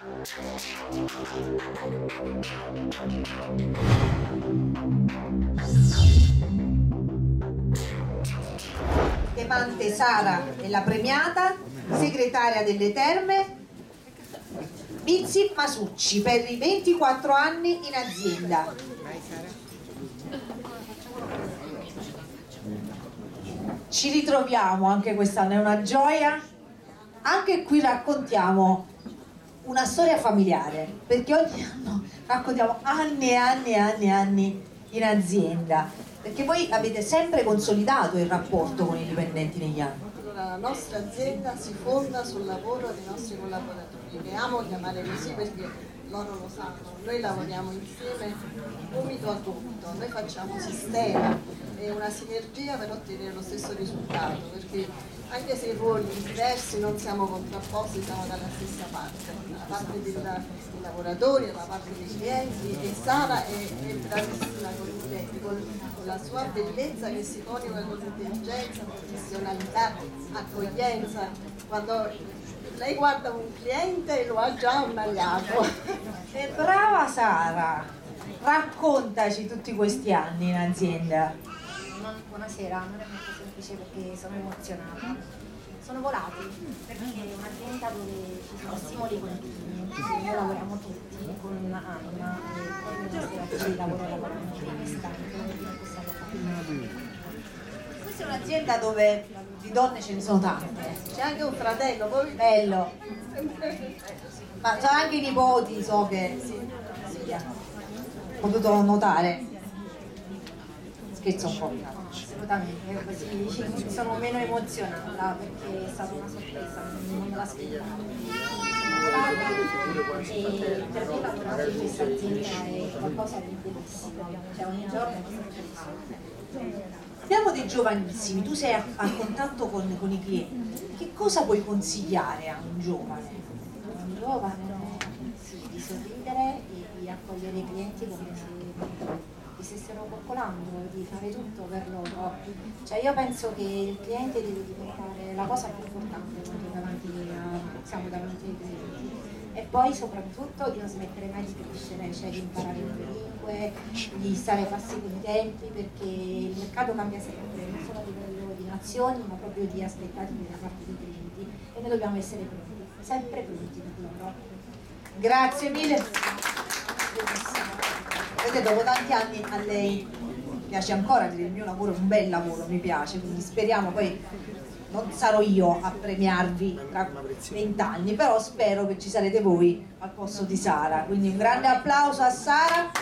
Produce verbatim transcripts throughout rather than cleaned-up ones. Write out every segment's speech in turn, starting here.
Chiamante Sara è la premiata, segretaria delle terme Bizzi Masucci per i ventiquattro anni in azienda. Ci ritroviamo anche quest'anno, è una gioia. Anche qui raccontiamo una storia familiare, perché ogni anno raccontiamo anni e anni e anni e anni in azienda, perché voi avete sempre consolidato il rapporto con i dipendenti negli anni. Allora, la nostra azienda si fonda sul lavoro dei nostri collaboratori, che amo chiamare così perché loro lo sanno, noi lavoriamo insieme gomito a gomito, noi facciamo sistema e una sinergia per ottenere lo stesso risultato, perché anche se i ruoli diversi non siamo contrapposti, siamo dalla stessa parte, dalla parte dei lavoratori, dalla parte dei clienti, e Sara è, è bravissima con i clienti, con, con la sua bellezza che si coniuga con intelligenza, professionalità, accoglienza. Quando lei guarda un cliente lo ha già ammaliato. E brava Sara, raccontaci tutti questi anni in azienda. Buonasera, non è molto semplice perché sono emozionata. Sono volati perché è un'azienda dove ci sono stimoli continui, noi lavoriamo tutti con un'anima e poi le nostre attività lavorano in quest'anno, possiamo fare. Questa è un'azienda dove di donne ce ne sono tante. C'è anche un fratello, poi bello. Ma sono anche i nipoti, so che sì, sì, ho potuto notare. Scherzo un po'. Assolutamente, così sono meno emozionata perché è stata una sorpresa, non me l'aspettavo. E per me lavorare in questa azienda è qualcosa di bellissimo, cioè ogni giorno è bellissimo. Abbiamo dei giovanissimi, tu sei a, a contatto con, con i clienti, che cosa puoi consigliare a un giovane? Un giovane no, sì, di sorridere e di accogliere i clienti come se li stessero coccolando, di fare tutto per loro. Cioè io penso che il cliente deve diventare la cosa più importante quando davanti a, siamo davanti ai clienti. E poi soprattutto di non smettere mai di crescere, cioè di imparare nuove lingue, di stare passi con i tempi, perché il mercato cambia sempre, non solo a livello di nazioni, ma proprio di aspettative da parte dei clienti, e noi dobbiamo essere pronti, sempre pronti per loro. Grazie mille. Vedete, dopo tanti anni a lei piace ancora dire il mio lavoro è un bel lavoro, mi piace, quindi speriamo poi non sarò io a premiarvi tra vent'anni, però spero che ci sarete voi al posto di Sara, quindi un grande applauso a Sara.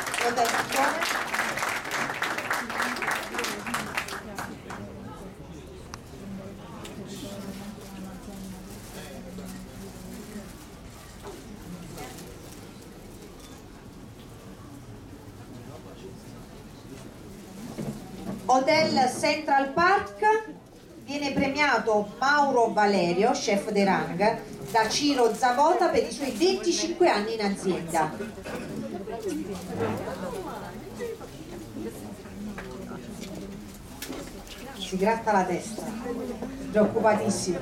Hotel Central Park, viene premiato Mauro Valerio, chef de rang, da Ciro Zavota per i suoi venticinque anni in azienda. Si gratta la testa, preoccupatissimo.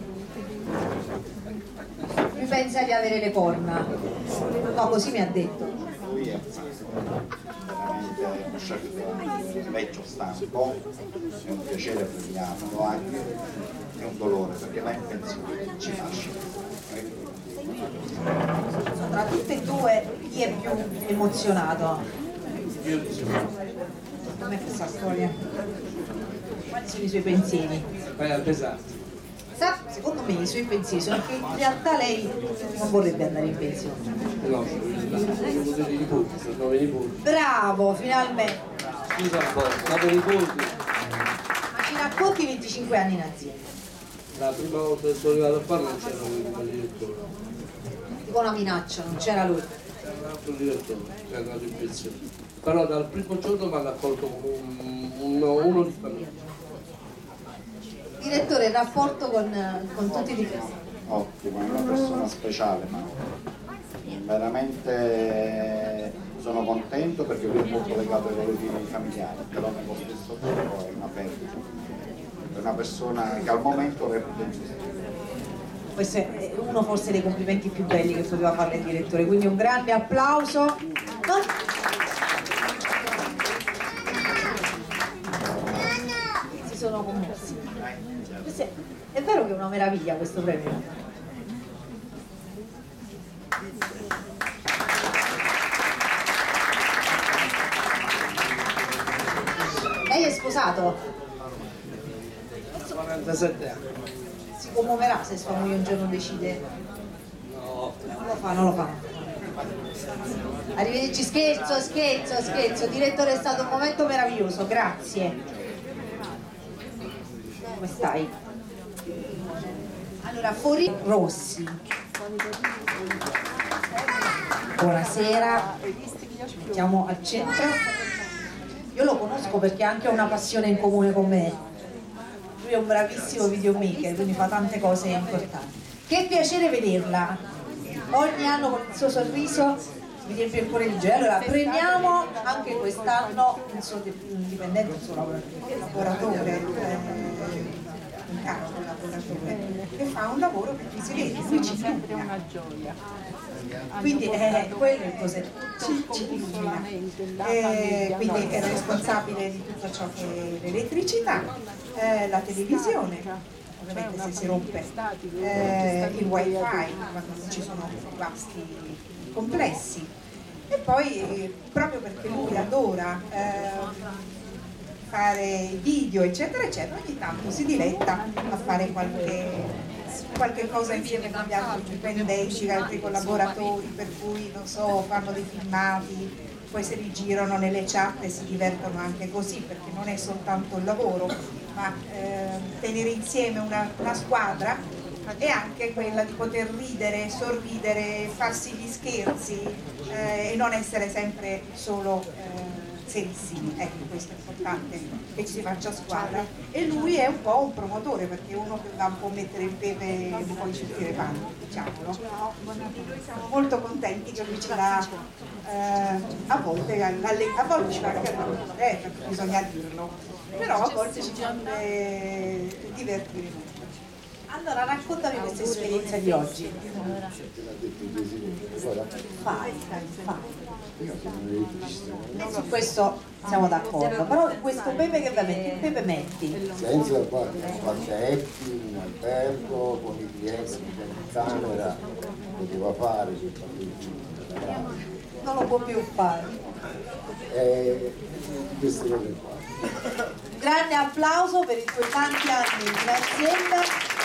Lui pensa di avere le corna. No, così mi ha detto. Lui è veramente un chef vecchio stampo, è un piacere premiarlo, anche è un dolore perché va in pensione, ci lascia. Tra tutte e due chi è più emozionato? Com'è questa storia? Quali sono i suoi pensieri? Vai al pesante. Sa, secondo me i suoi pensieri sono che in realtà lei non vorrebbe andare in pensione. No, sono dei nipoti, sono nove nipoti. Bravo, finalmente. Scusa un po', nove nipoti. Ma ci racconti venticinque anni in azienda? La prima volta che sono arrivato a fare non c'era lui come direttore. Tipo una minaccia, non c'era lui. C'era un altro direttore che è andato in pensione. Però dal primo giorno mi hanno accolto come un, un, uno di famiglia. Direttore, il rapporto con, con tutti i difensori? Ottimo, è una persona speciale, ma veramente sono contento perché lui è molto legato ai valori familiari, però nello stesso tempo è una perdita. È una persona che al momento reputa ingiusta. questo è uno forse dei complimenti più belli che poteva fare il direttore, quindi un grande applauso. No? Si sono commossi. È vero che è una meraviglia questo premio. Lei è sposato? quarantasette anni. Si commuoverà se sua moglie un giorno decide? No. Non lo fa, non lo fa. Arrivederci, scherzo, scherzo, scherzo. Direttore, è stato un momento meraviglioso, grazie. Come stai? Allora, Fori Rossi. Buonasera. Mettiamo al centro. Io lo conosco perché ha anche una passione in comune con me. Lui è un bravissimo videomaker, quindi fa tante cose importanti. Che piacere vederla. Ogni anno con il suo sorriso mi riempie il cuore di gioia. Allora, premiamo anche quest'anno il suo dipendente, il suo lavoratore, eh, un caro collaboratore, che fa un lavoro che qui si vede, qui ci sempre una gioia. Quindi eh, quello è il cos'è ci, ci illumina. Eh, quindi è responsabile di tutto ciò che è l'elettricità, eh, la televisione, ovviamente se si rompe eh, il wifi quando non ci sono guasti complessi, e poi eh, proprio perché lui adora eh, fare video eccetera eccetera, ogni tanto si diletta a fare qualche qualche cosa insieme con gli altri dipendenti, altri collaboratori, per cui non so, fanno dei filmati, poi se li girano nelle chat e si divertono anche così, perché non è soltanto il lavoro, ma eh, tenere insieme una, una squadra è anche quella di poter ridere, sorridere, farsi gli scherzi eh, e non essere sempre solo eh, serissimi. Ecco, questo è importante, che ci si faccia squadra, e lui è un po' un promotore, perché è uno che va un po' a mettere il pepe e poi sentire pane, diciamolo. Siamo molto contenti che lui ci dà eh, a volte a volte ci va anche a eh, perché bisogna dirlo, però a volte ci fanno divertire molto. Allora, raccontami questa esperienza di oggi. Fai, fai. E su questo siamo d'accordo, però questo pepe che ovviamente, che pepe metti? Senza spaghetti, in albergo, con i clienti in camera, poteva fare, non lo può più fare. E queste cose qua. Grande applauso per i tuoi tanti anni in azienda.